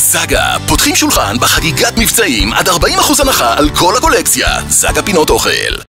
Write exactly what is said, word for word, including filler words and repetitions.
זאגה, פותחים שולחן בחגיגת מבצעים עד ארבעים אחוז הנחה על כל הקולקציה. זאגה פינות אוכל.